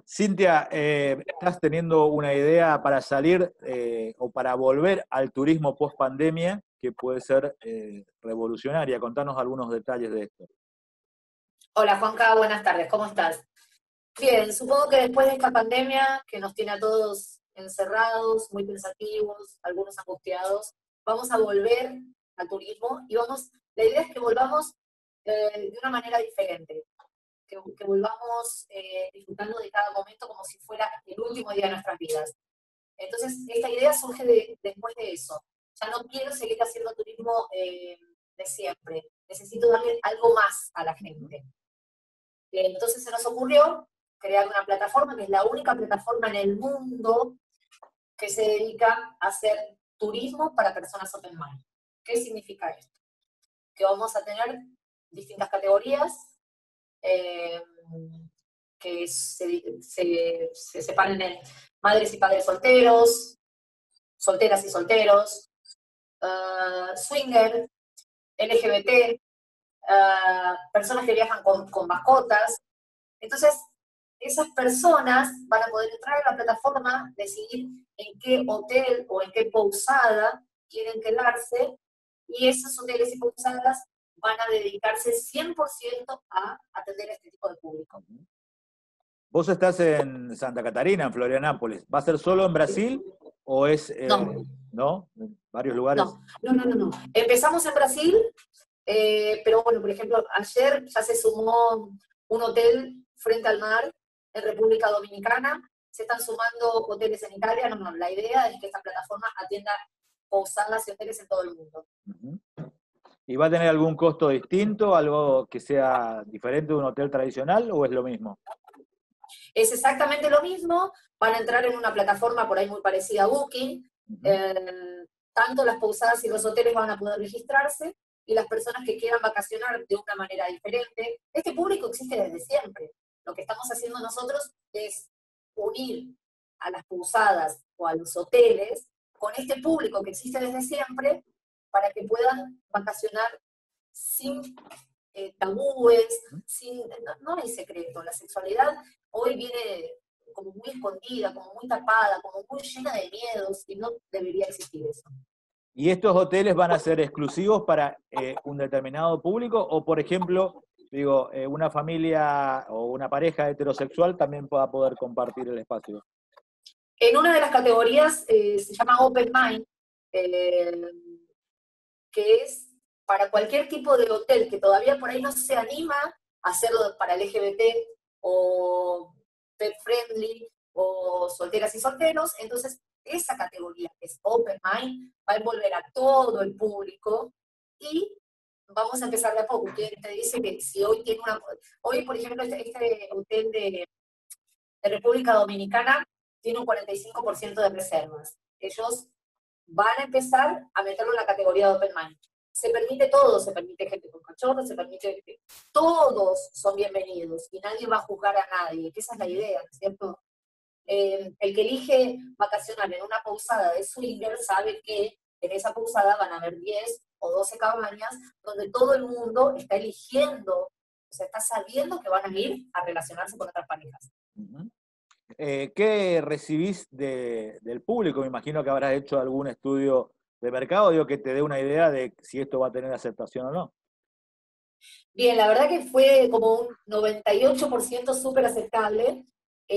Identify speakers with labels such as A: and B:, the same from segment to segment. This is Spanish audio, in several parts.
A: Cintia, ¿estás teniendo una idea para salir o para volver al turismo post pandemia que puede ser revolucionaria? Contanos algunos detalles de esto.
B: Hola Juanca, buenas tardes, ¿cómo estás? Bien, supongo que después de esta pandemia que nos tiene a todos encerrados, muy pensativos, algunos angustiados, vamos a volver al turismo y la idea es que volvamos de una manera diferente, que volvamos disfrutando de cada momento como si fuera el último día de nuestras vidas. Entonces, esta idea surge después de eso. Ya no quiero seguir haciendo turismo de siempre, necesito darle algo más a la gente. Entonces se nos ocurrió crear una plataforma, que es la única plataforma en el mundo que se dedica a hacer turismo para personas open mind. ¿Qué significa esto? Que vamos a tener distintas categorías eh, que se separan en madres y padres solteros, solteras y solteros, swinger, LGBT, personas que viajan con mascotas. Entonces, esas personas van a poder entrar a la plataforma, decidir en qué hotel o en qué posada quieren quedarse, y esos hoteles y posadas van a dedicarse 100% a atender a este tipo de público.
A: Vos estás en Santa Catarina, en Florianápolis. ¿Va a ser solo en Brasil o es,
B: No,
A: en varios lugares?
B: no. Empezamos en Brasil, pero bueno, por ejemplo, ayer ya se sumó un hotel frente al mar en República Dominicana, se están sumando hoteles en Italia. No, la idea es que esta plataforma atienda posadas y hoteles en todo el mundo.
A: Uh-huh. ¿Y va a tener algún costo distinto, algo que sea diferente de un hotel tradicional o es lo mismo?
B: Es exactamente lo mismo, van a entrar en una plataforma por ahí muy parecida a Booking, tanto las posadas y los hoteles van a poder registrarse, y las personas que quieran vacacionar de una manera diferente. Este público existe desde siempre. Lo que estamos haciendo nosotros es unir a las posadas o a los hoteles con este público que existe desde siempre para que puedan vacacionar sin tabúes, no hay secreto. La sexualidad hoy viene como muy escondida, como muy tapada, como muy llena de miedos, y no debería existir eso.
A: ¿Y estos hoteles van a ser exclusivos para un determinado público o, por ejemplo, una familia o una pareja heterosexual también va a poder compartir el espacio?
B: En una de las categorías se llama Open Mind, que es para cualquier tipo de hotel que todavía por ahí no se anima a hacerlo para LGBT o pet friendly o solteras y solteros. Entonces esa categoría, que es Open Mind, va a envolver a todo el público, y vamos a empezar de a poco. Te dice que si hoy tiene hoy por ejemplo este hotel de República Dominicana tiene un 45% de reservas. Ellos van a empezar a meterlo en la categoría de Open Mind. Se permite todo, se permite gente con cachorros, se permite que todos son bienvenidos y nadie va a juzgar a nadie, que esa es la idea, ¿no es cierto? El que elige vacacionar en una posada de swinger sabe que en esa posada van a haber 10 o 12 cabañas donde todo el mundo está eligiendo, o sea, está sabiendo que van a ir a relacionarse con otras parejas.
A: Uh-huh. ¿Qué recibís del público? Me imagino que habrás hecho algún estudio de mercado, que te dé una idea de si esto va a tener aceptación o no.
B: Bien, la verdad que fue como un 98% súper aceptable.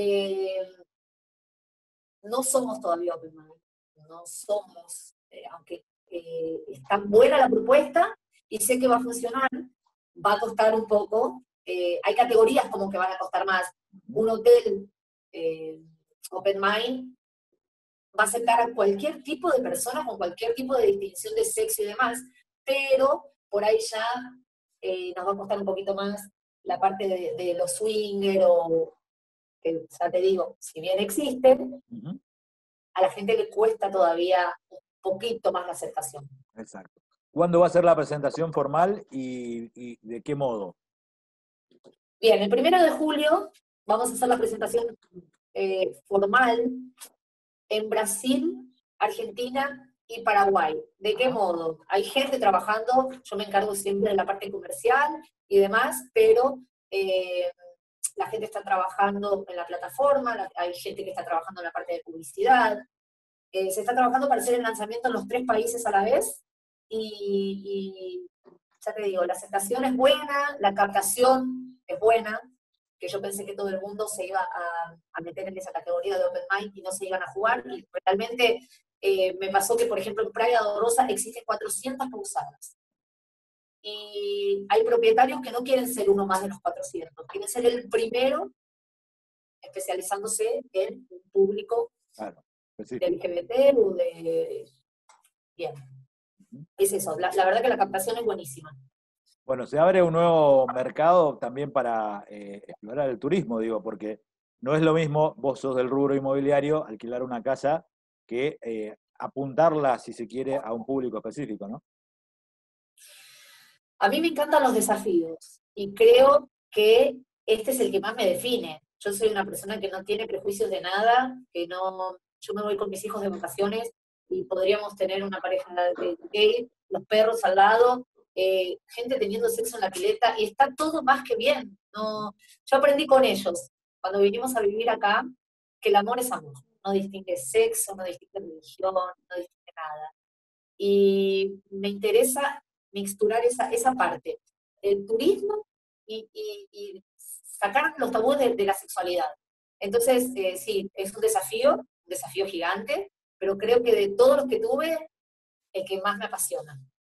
B: No somos todavía Open Mind, no somos, aunque es tan buena la propuesta y sé que va a funcionar, va a costar un poco. Hay categorías como que van a costar más. Un hotel Open Mind va a aceptar a cualquier tipo de persona con cualquier tipo de distinción de sexo y demás, pero por ahí ya nos va a costar un poquito más la parte de los swinger, o que ya te digo, si bien existen, a la gente le cuesta todavía un poquito más la aceptación.
A: Exacto. ¿Cuándo va a ser la presentación formal y de qué modo?
B: Bien, el 1 de julio vamos a hacer la presentación formal en Brasil, Argentina y Paraguay. ¿De qué modo? Hay gente trabajando, yo me encargo siempre de la parte comercial y demás, pero la gente está trabajando en la plataforma, hay gente que está trabajando en la parte de publicidad, se está trabajando para hacer el lanzamiento en los 3 países a la vez, y ya te digo, la aceptación es buena, la captación es buena, que yo pensé que todo el mundo se iba a meter en esa categoría de Open Mind y no se iban a jugar, y realmente me pasó que, por ejemplo, en Praia do Rosa existen 400 posadas, y hay propietarios que no quieren ser uno más de los 400, quieren ser el primero especializándose en un público
A: Claro,
B: de LGBT o de... Bien, es eso, la verdad que la captación es buenísima.
A: Bueno, se abre un nuevo mercado también para explorar el turismo, digo, porque no es lo mismo, vos sos del rubro inmobiliario, alquilar una casa, que apuntarla, si se quiere, a un público específico, ¿no?
B: A mí me encantan los desafíos y creo que este es el que más me define. Yo soy una persona que no tiene prejuicios de nada, que no, yo me voy con mis hijos de vacaciones y podríamos tener una pareja de gay, los perros al lado, gente teniendo sexo en la pileta, y está todo más que bien. No, yo aprendí con ellos, cuando vinimos a vivir acá, que el amor es amor, no distingue sexo, no distingue religión, no distingue nada. Y me interesa mixturar esa parte, el turismo y sacar los tabúes de la sexualidad. Entonces, sí, es un desafío gigante, pero creo que de todos los que tuve, el que más me apasiona.